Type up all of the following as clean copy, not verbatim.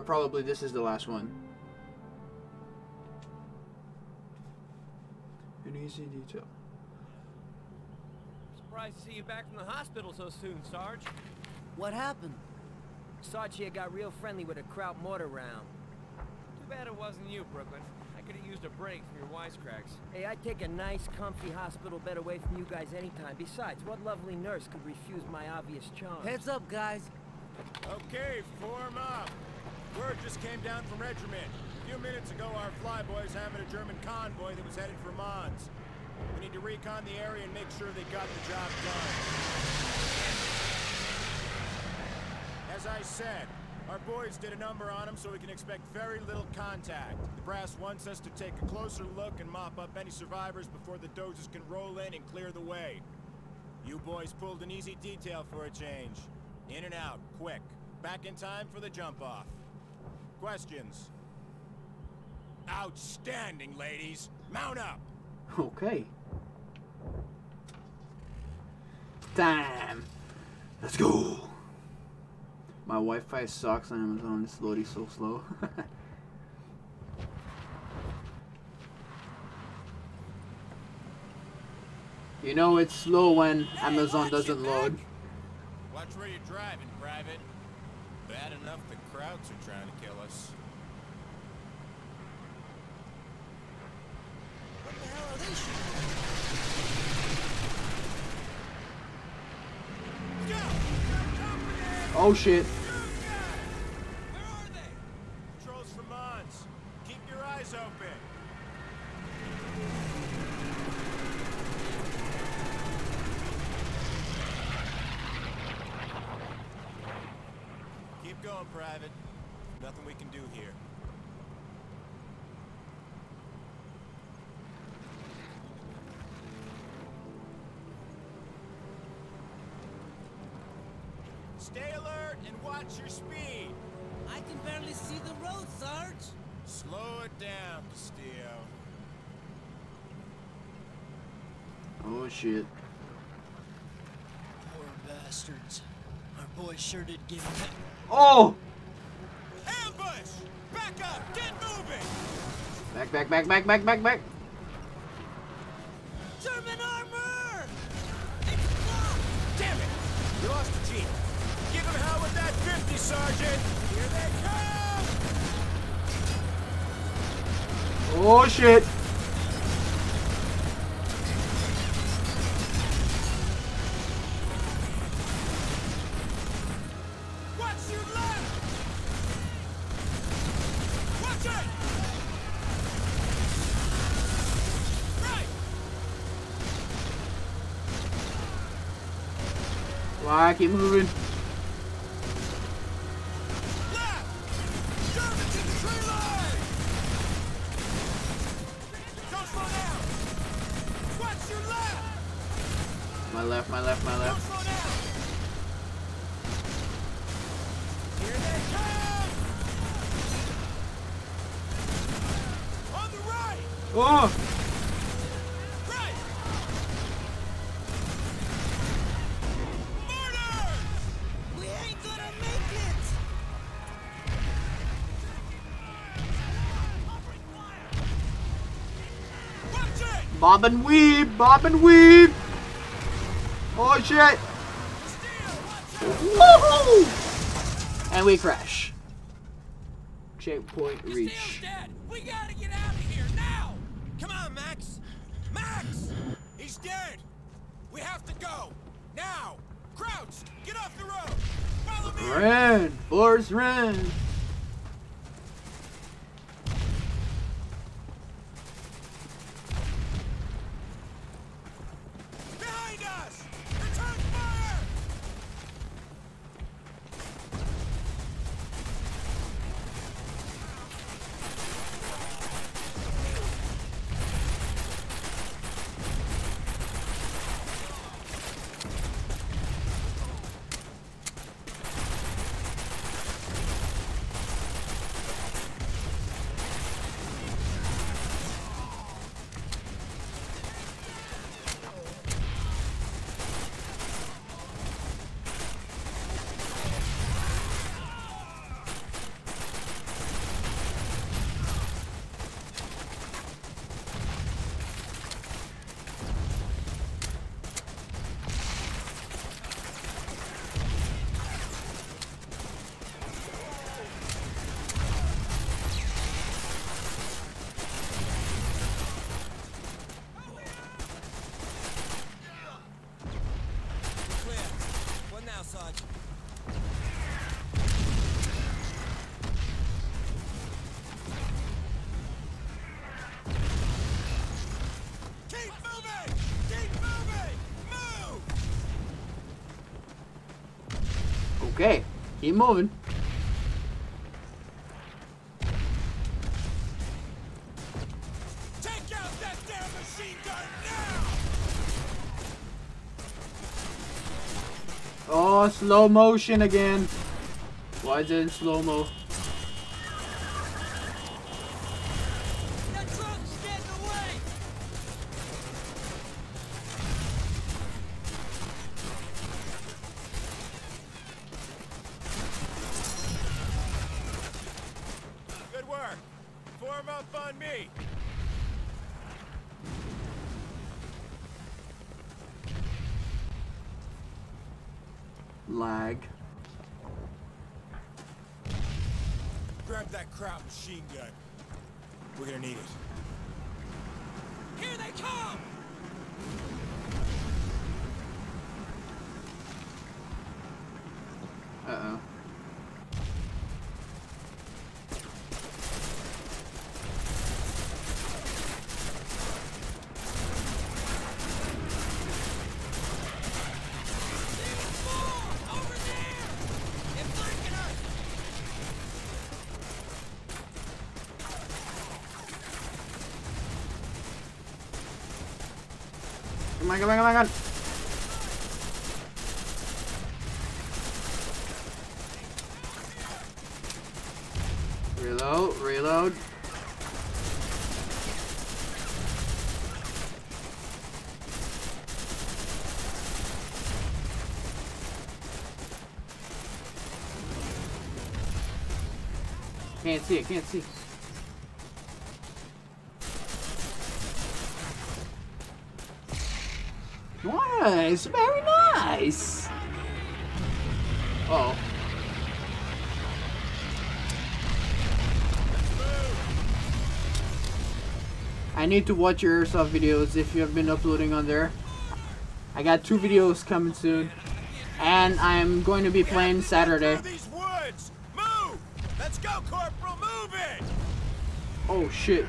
probably this is the last one. An easy detail. Surprised to see you back from the hospital so soon, Sarge. What happened? Sarge here got real friendly with a Kraut mortar round. Too bad it wasn't you, Brooklyn. I could have used a break from your wisecracks. Hey, I'd take a nice, comfy hospital bed away from you guys anytime. Besides, what lovely nurse could refuse my obvious charm? Heads up, guys. Okay, form up. Word just came down from Regiment. A few minutes ago, our flyboys hammered a German convoy that was headed for Mons. We need to recon the area and make sure they got the job done. As I said, our boys did a number on them, so we can expect very little contact. The brass wants us to take a closer look and mop up any survivors before the dozers can roll in and clear the way. You boys pulled an easy detail for a change. In and out, quick. Back in time for the jump-off. Questions? Outstanding, ladies. Mount up! Okay. Time. Let's go. My Wi-Fi sucks on Amazon. It's loading so slow. You know it's slow when Amazon doesn't load. Watch where you're driving, Private. Bad enough the Krauts are trying to kill us. What the hell are they shooting? Oh shit. Where are they? Patrols from Mons. Keep your eyes open. Keep going, Private. Nothing we can do here. Stay alert and watch your speed. I can barely see the road, Sarge. Slow it down, Castillo. Oh shit. Poor bastards. Our boys sure did give him. Oh! Ambush! Back up! Get moving! Back. German armor! It's blocked! Damn it! We lost the jeep. Give him hell with that 50, Sergeant! Here they come! Oh shit. Watch your left! Watch it! Right! Why keep moving? Left! Germans in the tree line! Don't slow down! Watch your left! My left. Don't slow down! Here they come! On the right! Oh! Right! Murder! We ain't gonna make it! Watch it! Bob and weave! Oh shit! Woohoo! And we crash. Checkpoint reach. Steele's dead! We gotta get out of here now! Come on, Max! Max! He's dead! We have to go! Now! Crouch! Get off the road! Follow me! Run! Force run! Behind us! Return fire! Okay, keep moving. Take out that damn machine gun now! Oh, slow motion again. Why is it in slow-mo? That truck's getting away! Good work. Form up on me. Lag. Grab that crowd machine gun. We're gonna need it. Here they come! Uh-oh. Over there! They're flanking us! Come on, come on, come on, come on. Reload, reload. Can't see it, can't see. Nice, very nice. Uh-oh. I need to watch your airsoft videos if you have been uploading on there. I got 2 videos coming soon, and I'm going to be playing Saturday. These woods! Move! Let's go, Corporal! Move it! Oh shit.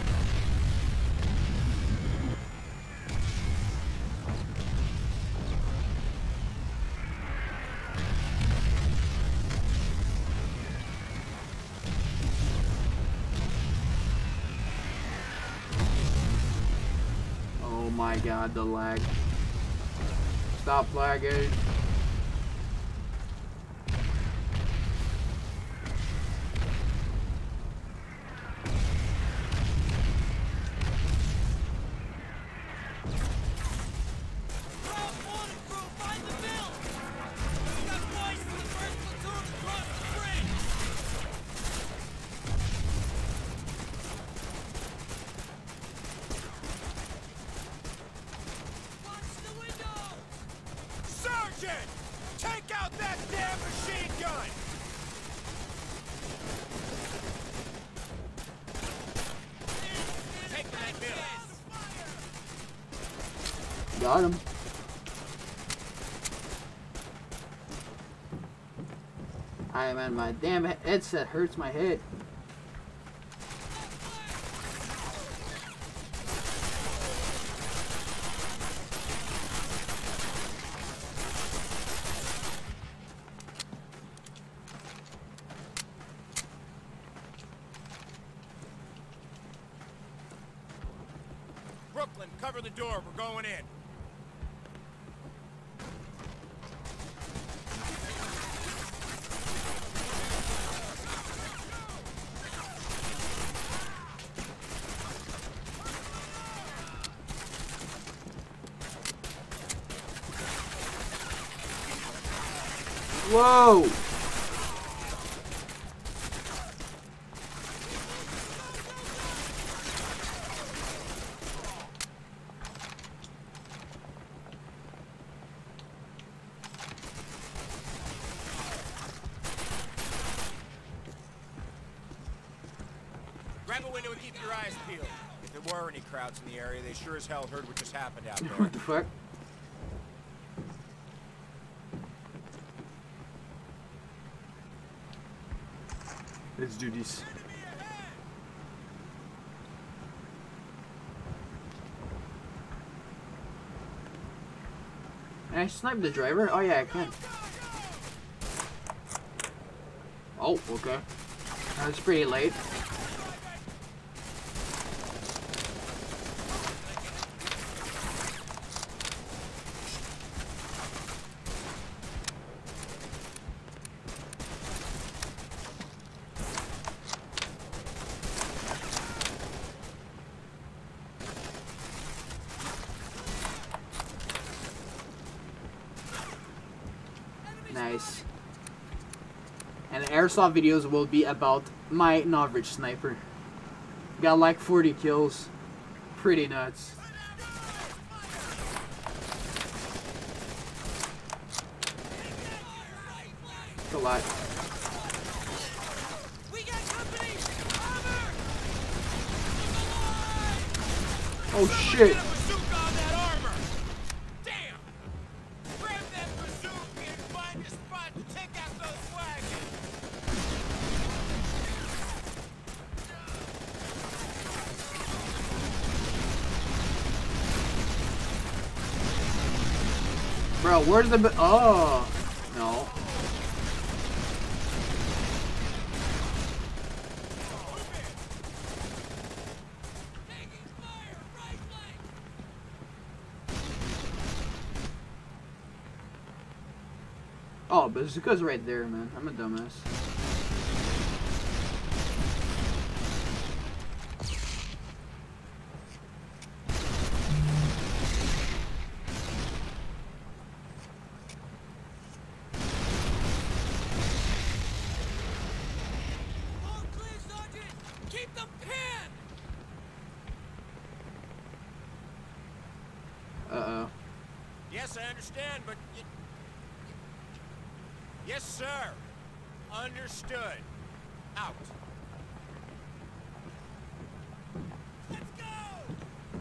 Oh my god, the lag. Stop lagging. Crowd wanted crew, find the mill! We got boys from the 1st platoon across the bridge! Watch the window! Sergeant! Take out that damn machine gun! Take that mill! Got him. I man, my damn headset hurts my head. Brooklyn, cover the door. We're going in. Whoa! Grab a window and keep your eyes peeled. If there were any crowds in the area, they sure as hell heard what just happened out there. What the fuck? Let's do this. Can I snipe the driver? Oh yeah, I can. Oh, okay. That's pretty late. Nice. And the airsoft videos will be about my novice sniper. Got like 40 kills. Pretty nuts. It's a lot. Oh shit. Bro, where's the... Oh! No. Oh, bazooka's right there, man. I'm a dumbass. Uh-oh. Yes, I understand, but... Yes, sir. Understood. Out. Let's go!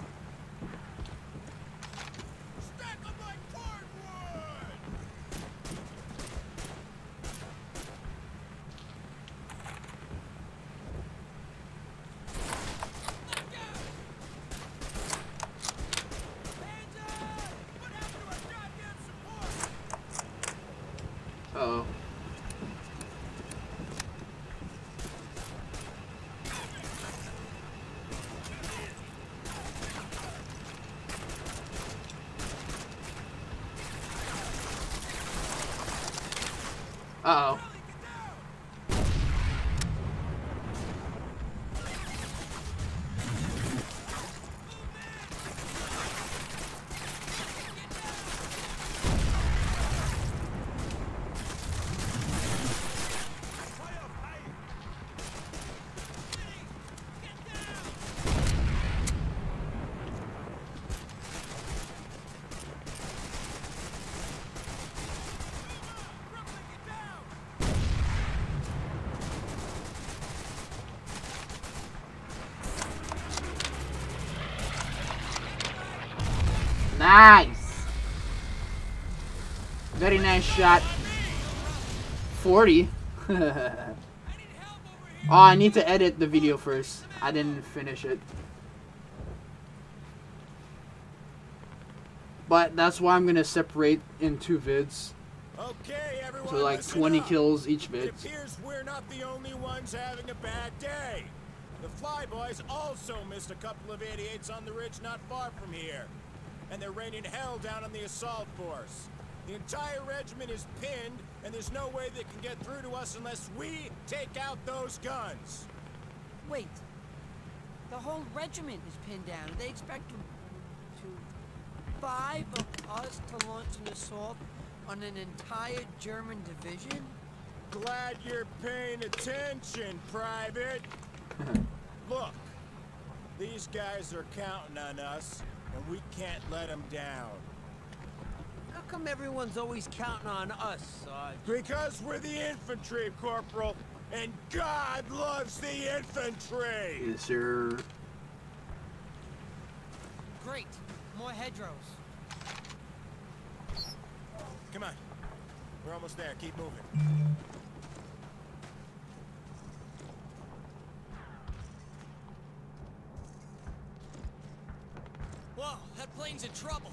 Stack them like cordwood! Uh-oh. Uh-oh. Nice! Very nice shot. 40? Oh, I need to edit the video first. I didn't finish it. But that's why I'm gonna separate in 2 vids. Okay, everyone, So like 20 kills each vid. It appears we're not the only ones having a bad day. The Flyboys also missed a couple of idiots on the ridge not far from here. And they're raining hell down on the assault force. The entire regiment is pinned, and there's no way they can get through to us unless we take out those guns. Wait. The whole regiment is pinned down. They expect 5 of us to launch an assault on an entire German division? Glad you're paying attention, Private. Look, these guys are counting on us, and we can't let them down. How come everyone's always counting on us, Sarge? Because we're the infantry, Corporal, and God loves the infantry! Yes, sir. Great. More hedgerows. Come on. We're almost there. Keep moving. Whoa, that plane's in trouble.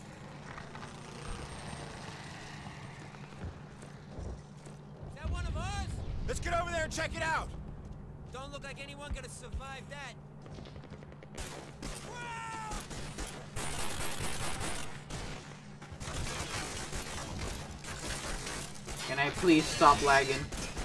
Is that one of ours? Let's get over there and check it out. Don't look like anyone gonna survive that. Can I please stop lagging?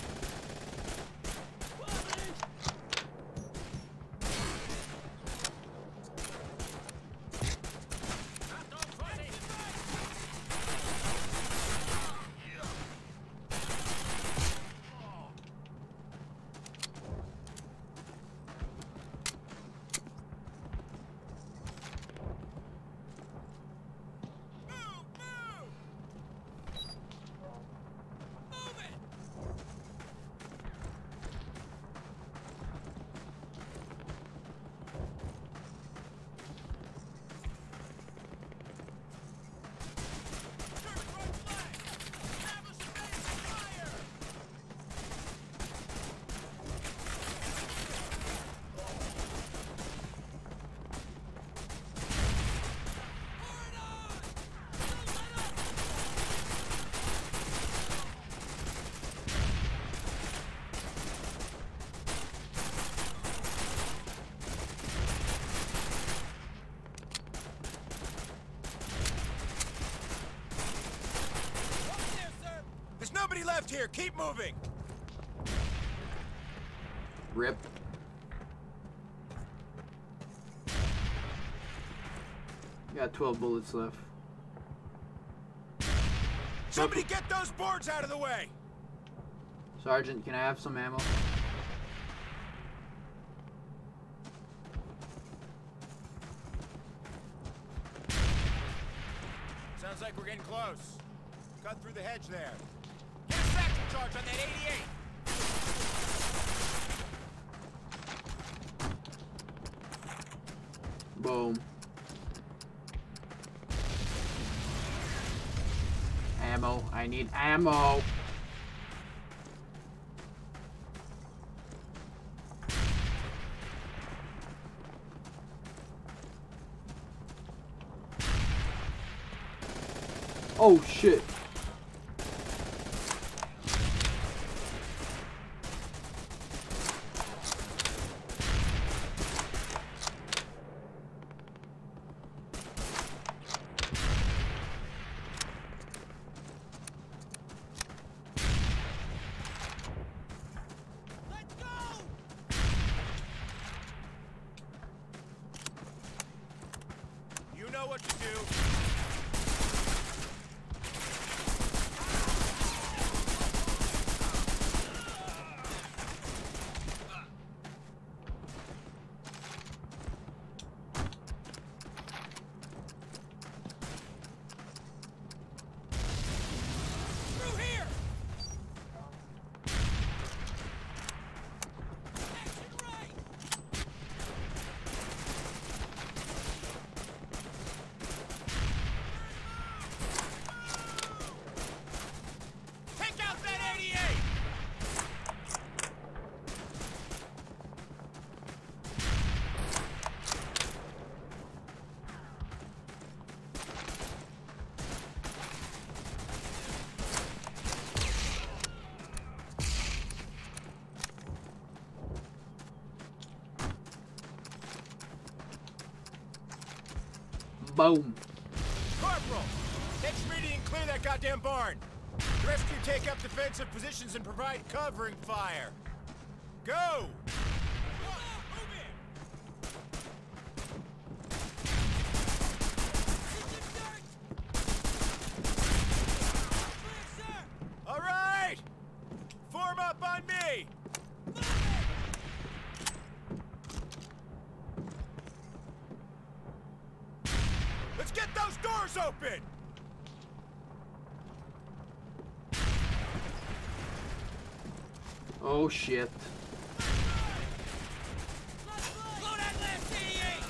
There's nobody left here. Keep moving. Rip. Got 12 bullets left. Somebody get those boards out of the way. Sergeant, can I have some ammo? Sounds like we're getting close. Cut through the hedge there. Get a satchel charge on that 88. Boom. Ammo. I need ammo. Oh shit. What to do. Through here! Action right! Take out that 88! Boom. Corporal! Next meeting and clear that goddamn barn. The rest of you take up defensive positions and provide covering fire. Go! All right! Form up on me! Let's get those doors open! Oh shit. Blow that last 88!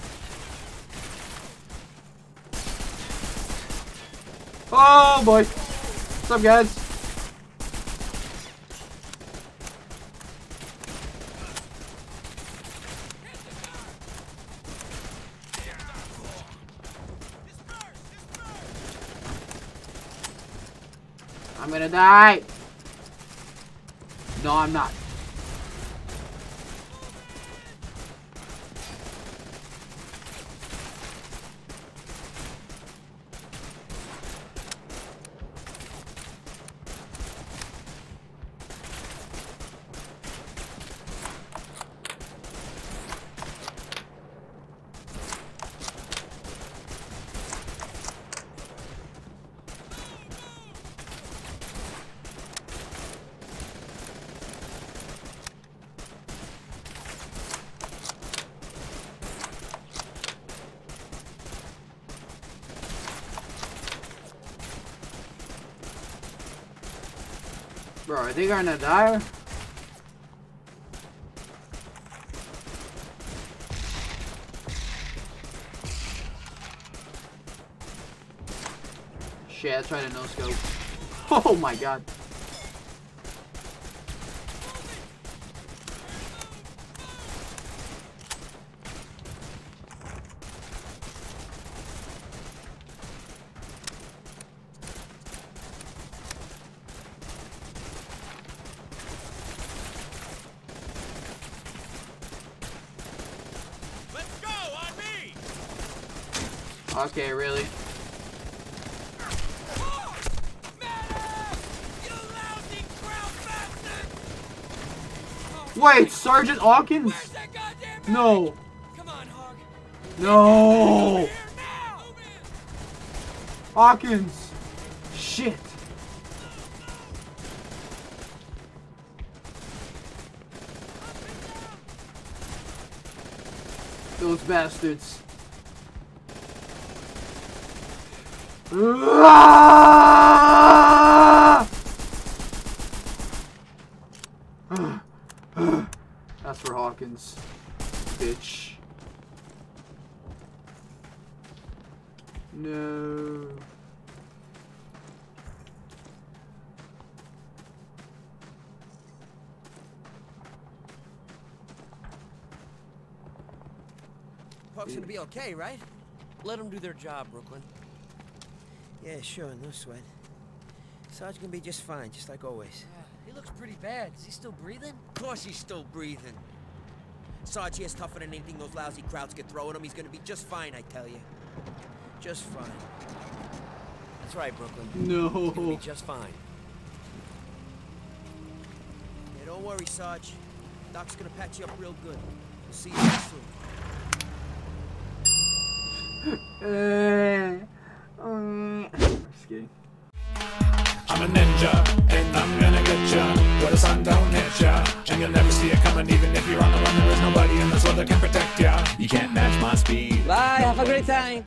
Oh boy. What's up, guys? I'm gonna die. No, I'm not. Bro, are they gonna die? Shit, I tried to no scope. Oh my god. Okay, really? Wait, Sergeant Hawkins? No. No. Hawkins. Shit. Those bastards. That's for Hawkins, bitch. No. Folks gonna be okay, right? Let them do their job, Brooklyn. Yeah, sure, no sweat. Sarge gonna be just fine, just like always. He looks pretty bad. Is he still breathing? Of course he's still breathing. Sarge here's tougher than anything those lousy crowds can throw at him. He's gonna be just fine, I tell you. Just fine. That's right, Brooklyn. No. He's gonna be just fine. Yeah, don't worry, Sarge. Doc's gonna patch you up real good. We'll see you soon. Just kidding. I'm a ninja, and I'm gonna get ya where the sun don't hit ya, and you'll never see it coming. Even if you're on the run, there is nobody in this world that can protect ya. You can't match my speed. Bye, have a great time.